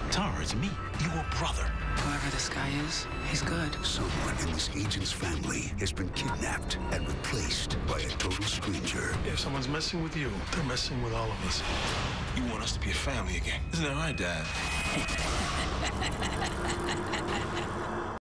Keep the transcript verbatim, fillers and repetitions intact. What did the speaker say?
Tara, it's me, your brother. Whoever this guy is, he's good. Someone in this agent's family has been kidnapped and replaced by a total stranger. If someone's messing with you, they're messing with all of us. You want us to be a family again. Isn't that right, Dad?